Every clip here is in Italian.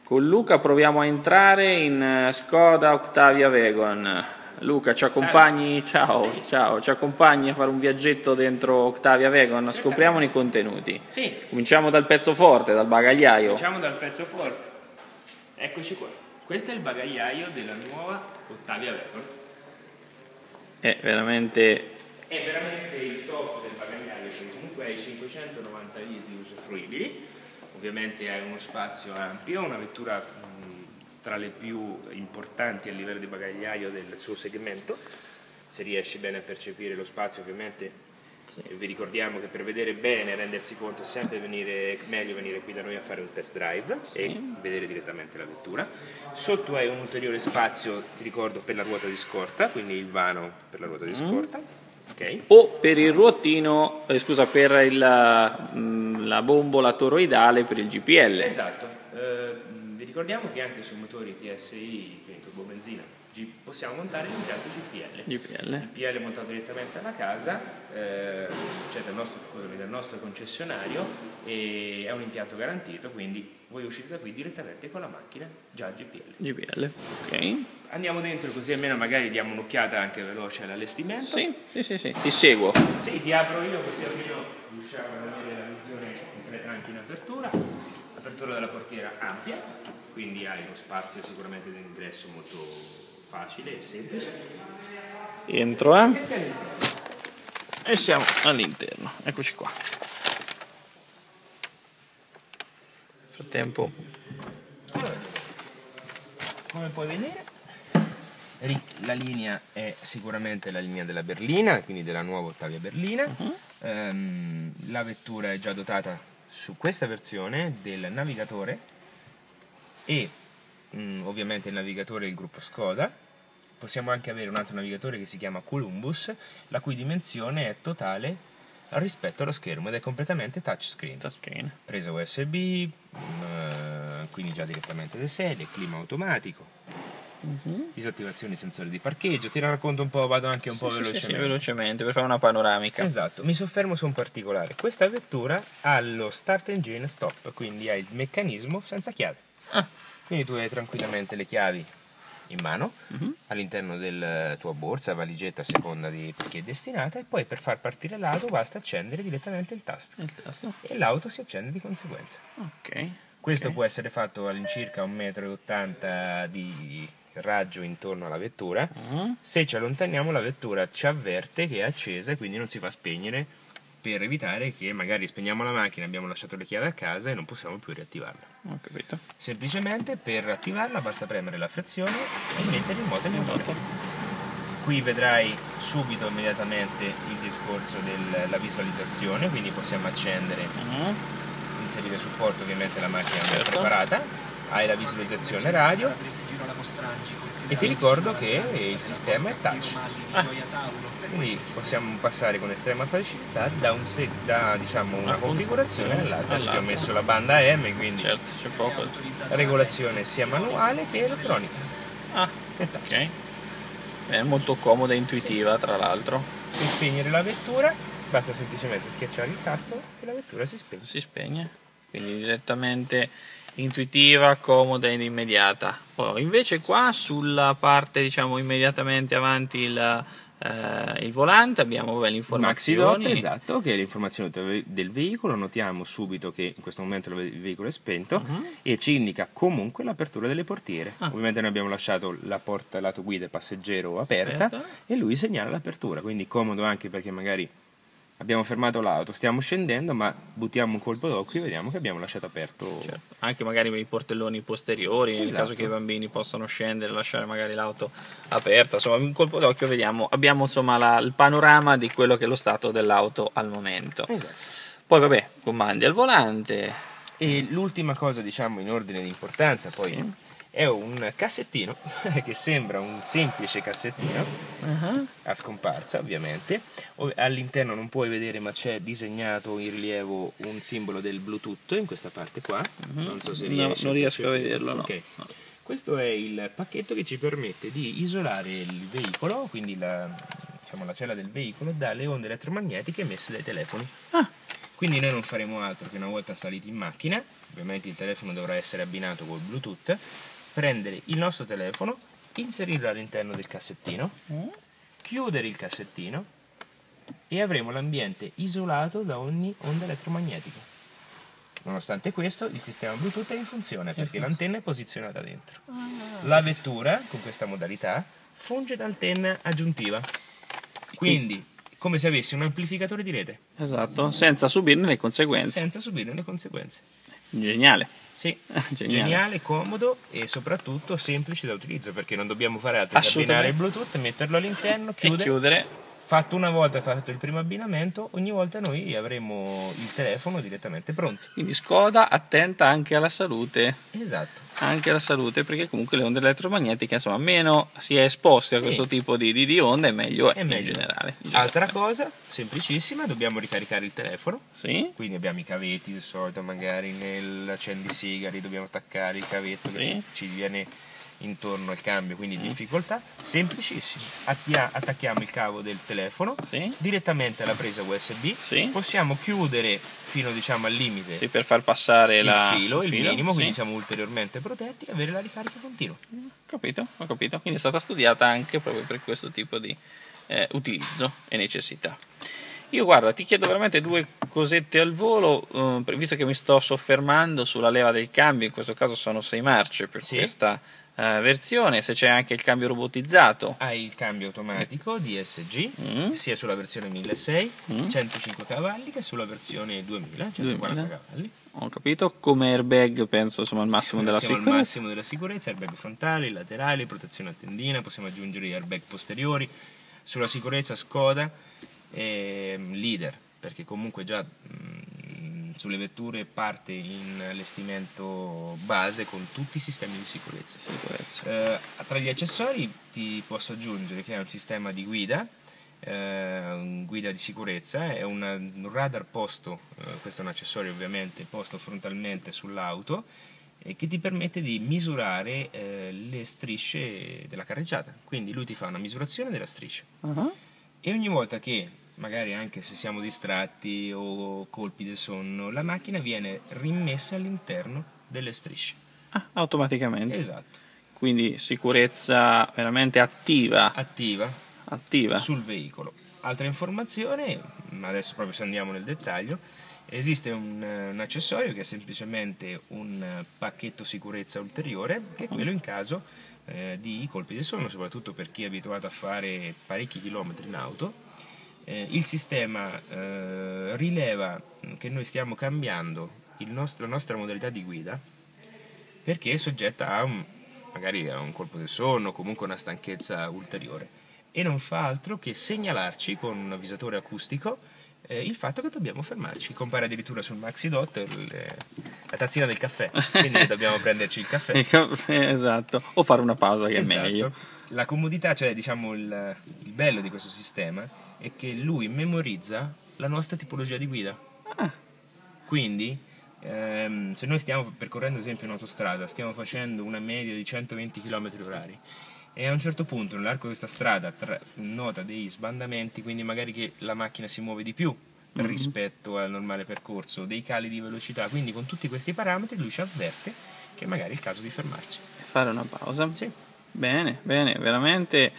Con Luca proviamo a entrare in Skoda Octavia Wagon. Luca, ci accompagni? Ciao, sì. Ciao, ci accompagni a fare un viaggetto dentro Octavia Wagon? Scopriamone i contenuti. Sì. Cominciamo dal pezzo forte, dal bagagliaio. Cominciamo dal pezzo forte. Eccoci qua. Questo è il bagagliaio della nuova Octavia Wagon. È veramente il top del bagagliaio, che comunque ha i 590 litri usufruibili. Ovviamente ha uno spazio ampio, una vettura tra le più importanti a livello di bagagliaio del suo segmento. Se riesci bene a percepire lo spazio, ovviamente sì. Vi ricordiamo che per vedere bene e rendersi conto è sempre meglio venire qui da noi a fare un test drive, sì. E vedere direttamente la vettura. Sotto hai un ulteriore spazio, ti ricordo, per la ruota di scorta, quindi il vano per la ruota di scorta. Okay. O per il ruotino, per la bombola toroidale per il GPL. Esatto. Vi ricordiamo che anche sui motori TSI, quindi turbobenzina, possiamo montare l'impianto GPL. Il PL montato direttamente alla casa, cioè dal nostro concessionario, e è un impianto garantito, quindi voi uscite da qui direttamente con la macchina già GPL. Ok. Andiamo dentro così almeno magari diamo un'occhiata anche veloce all'allestimento. Sì, ti seguo. Sì, ti apro io così almeno riusciamo a vedere la visione completa anche in apertura. L'apertura della portiera ampia, quindi hai uno spazio sicuramente di ingresso molto facile e semplice. Entro, e siamo all'interno. Eccoci qua. Nel frattempo, come puoi vedere, la linea è sicuramente la linea della berlina, quindi della nuova Octavia berlina. La vettura è già dotata su questa versione del navigatore e ovviamente il navigatore è il gruppo Skoda. Possiamo anche avere un altro navigatore che si chiama Columbus, la cui dimensione è totale rispetto allo schermo ed è completamente touchscreen. Presa USB, quindi già direttamente da sedie, clima automatico. Disattivazione sensori di parcheggio. Ti racconto un po', vado anche un po' velocemente. Sì, velocemente per fare una panoramica. Esatto, mi soffermo su un particolare. Questa vettura ha lo start engine stop, quindi hai il meccanismo senza chiave. Quindi tu hai tranquillamente le chiavi in mano all'interno della tua borsa, valigetta a seconda di chi è destinata, e poi per far partire l'auto basta accendere direttamente il tasto. E l'auto si accende di conseguenza. Questo può essere fatto all'incirca 1,80 m di raggio intorno alla vettura. Se ci allontaniamo la vettura ci avverte che è accesa e quindi non si fa spegnere, per evitare che magari spegniamo la macchina, abbiamo lasciato le chiavi a casa e non possiamo più riattivarla. Ho capito. Semplicemente per attivarla basta premere la frezione e mettere in moto il motore. Qui vedrai subito immediatamente il discorso della visualizzazione, quindi possiamo accendere, inserire supporto, ovviamente la macchina è preparata, hai la visualizzazione radio e ti ricordo che il sistema è touch. Quindi possiamo passare con estrema facilità da diciamo una configurazione all'altra. Ti ho messo la banda M, quindi c'è poco. La regolazione sia manuale che elettronica. Ok. È molto comoda e intuitiva, tra l'altro. Per spegnere la vettura basta semplicemente schiacciare il tasto e la vettura si spegne. Quindi direttamente intuitiva, comoda ed immediata. Poi invece qua sulla parte, diciamo, immediatamente avanti il volante abbiamo le informazioni. Esatto, che è l'informazione del veicolo. Notiamo subito che in questo momento il veicolo è spento e ci indica comunque l'apertura delle portiere. Ovviamente noi abbiamo lasciato la porta lato guida passeggero aperta e lui segnala l'apertura, quindi comodo anche perché magari abbiamo fermato l'auto, stiamo scendendo, ma buttiamo un colpo d'occhio e vediamo che abbiamo lasciato aperto. Anche magari i portelloni posteriori, nel caso che i bambini possano scendere e lasciare magari l'auto aperta. Insomma, un colpo d'occhio abbiamo insomma il panorama di quello che è lo stato dell'auto al momento. Poi vabbè, comandi al volante. E l'ultima cosa, diciamo, in ordine di importanza, poi è un cassettino che sembra un semplice cassettino a scomparsa, ovviamente. All'interno non puoi vedere, ma c'è disegnato in rilievo un simbolo del Bluetooth in questa parte qua. Non so se riesci. Non riesco a vederlo, no. Questo è il pacchetto che ci permette di isolare il veicolo, quindi la cella del veicolo, dalle onde elettromagnetiche emesse dai telefoni. Quindi noi non faremo altro che, una volta saliti in macchina, ovviamente il telefono dovrà essere abbinato col Bluetooth, prendere il nostro telefono, inserirlo all'interno del cassettino, chiudere il cassettino e avremo l'ambiente isolato da ogni onda elettromagnetica. Nonostante questo, il sistema Bluetooth è in funzione perché l'antenna è posizionata dentro. La vettura, con questa modalità, funge da antenna aggiuntiva. Quindi, come se avessi un amplificatore di rete. Esatto, senza subirne le conseguenze. Senza subirne le conseguenze. Geniale. Sì, geniale, comodo e soprattutto semplice da utilizzo, perché non dobbiamo fare altro che abbinare il Bluetooth, metterlo all'interno, chiudere. Fatto una volta fatto il primo abbinamento, ogni volta noi avremo il telefono direttamente pronto. Quindi Skoda attenta anche alla salute. Esatto. Anche alla salute, perché comunque le onde elettromagnetiche, insomma, meno si è esposti a questo tipo di onde, meglio è in generale. Altra cosa, semplicissima, dobbiamo ricaricare il telefono. Sì. Quindi abbiamo i cavetti, di solito magari nell'accendisigari dobbiamo attaccare il cavetto che ci viene intorno al cambio, quindi difficoltà. Semplicissimo, attacchiamo il cavo del telefono direttamente alla presa USB, possiamo chiudere fino, diciamo, al limite per far passare il filo, il minimo, quindi siamo ulteriormente protetti e avere la ricarica continua. Ho capito, quindi è stata studiata anche proprio per questo tipo di utilizzo e necessità. Io, guarda, ti chiedo veramente due cosette al volo, visto che mi sto soffermando sulla leva del cambio, in questo caso sono 6 marce per questa versione, se c'è anche il cambio robotizzato. Hai il cambio automatico DSG, sia sulla versione 1600, 105 cavalli, che sulla versione 2000, 140 cavalli. Ho capito, come airbag penso insomma al massimo della sicurezza. Al massimo della sicurezza, airbag frontali, laterali, protezione a tendina, possiamo aggiungere gli airbag posteriori. Sulla sicurezza Skoda leader, perché comunque già sulle vetture parte in allestimento base con tutti i sistemi di sicurezza. Tra gli accessori ti posso aggiungere che è un sistema di guida di sicurezza, è un radar posto, questo è un accessorio ovviamente, posto frontalmente sull'auto, che ti permette di misurare le strisce della carreggiata. Quindi lui ti fa una misurazione della striscia e ogni volta che, magari anche se siamo distratti o colpi del sonno, la macchina viene rimessa all'interno delle strisce. Automaticamente. Esatto. Quindi sicurezza veramente attiva sul veicolo. Altra informazione, adesso proprio se andiamo nel dettaglio, esiste un accessorio che è semplicemente un pacchetto sicurezza ulteriore, che è quello in caso di colpi del sonno, soprattutto per chi è abituato a fare parecchi chilometri in auto. Il sistema rileva che noi stiamo cambiando la nostra modalità di guida, perché è soggetta magari a un colpo del sonno o comunque una stanchezza ulteriore, e non fa altro che segnalarci con un avvisatore acustico il fatto che dobbiamo fermarci. Compare addirittura sul Maxidot la tazzina del caffè, quindi dobbiamo prenderci il caffè. Esatto, o fare una pausa, che è meglio. La comodità, cioè diciamo il bello di questo sistema è che lui memorizza la nostra tipologia di guida. Quindi se noi stiamo percorrendo, ad esempio, un'autostrada, stiamo facendo una media di 120 km/h e a un certo punto nell'arco di questa strada nota dei sbandamenti, quindi magari che la macchina si muove di più rispetto al normale percorso, dei cali di velocità, quindi con tutti questi parametri lui ci avverte che magari è il caso di fermarci e fare una pausa. Bene, veramente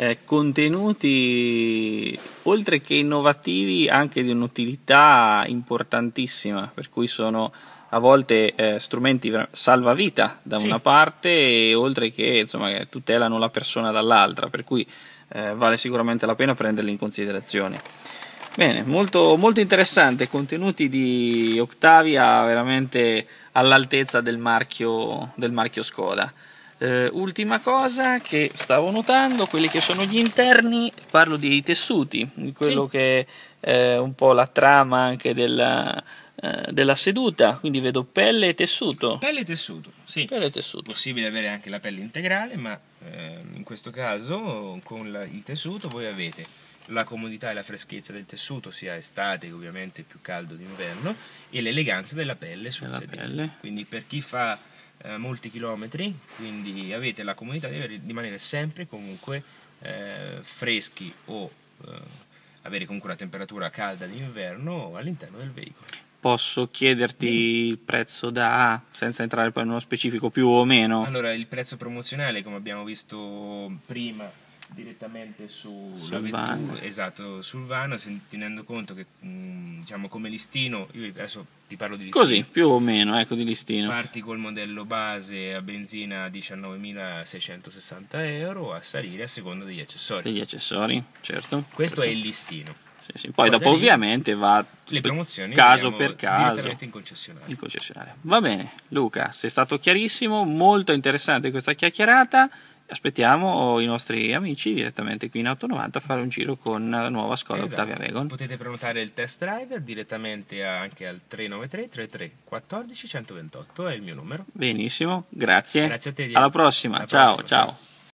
contenuti oltre che innovativi anche di un'utilità importantissima, per cui sono a volte strumenti salvavita da una parte, e oltre che insomma che tutelano la persona dall'altra, per cui vale sicuramente la pena prenderli in considerazione. Bene, molto, molto interessante, contenuti di Octavia veramente all'altezza del marchio Skoda. Ultima cosa che stavo notando, quelli che sono gli interni, parlo dei tessuti, di quello che è un po' la trama anche della seduta, quindi vedo pelle e tessuto. Pelle e tessuto, sì. Pelle e tessuto. Possibile avere anche la pelle integrale, ma in questo caso con il tessuto voi avete la comodità e la freschezza del tessuto, sia estate che ovviamente più caldo d'inverno, e l'eleganza della pelle sul sedile. Quindi per chi fa molti chilometri, quindi avete la comodità di rimanere sempre comunque freschi o avere comunque una temperatura calda d'inverno all'interno del veicolo. Posso chiederti il prezzo da A, senza entrare poi in uno specifico, più o meno? Allora, il prezzo promozionale, come abbiamo visto prima, direttamente sulla vettura, esatto, sul vano, tenendo conto che diciamo come listino, io adesso ti parlo di listino. Così, più o meno, ecco, di listino. Parti col modello base a benzina 19.660 euro, a salire a seconda degli accessori. Degli accessori, certo. Questo è il listino. Sì. Poi dopo ovviamente va le promozioni caso per caso direttamente in concessionario. Va bene, Luca, sei stato chiarissimo, molto interessante questa chiacchierata. Aspettiamo i nostri amici direttamente qui in Auto90 a fare un giro con la nuova Skoda Octavia Wagon. Potete prenotare il test driver direttamente anche al 393 33 14 128, è il mio numero. Benissimo, grazie. Grazie a te, Diego. Alla prossima. Ciao.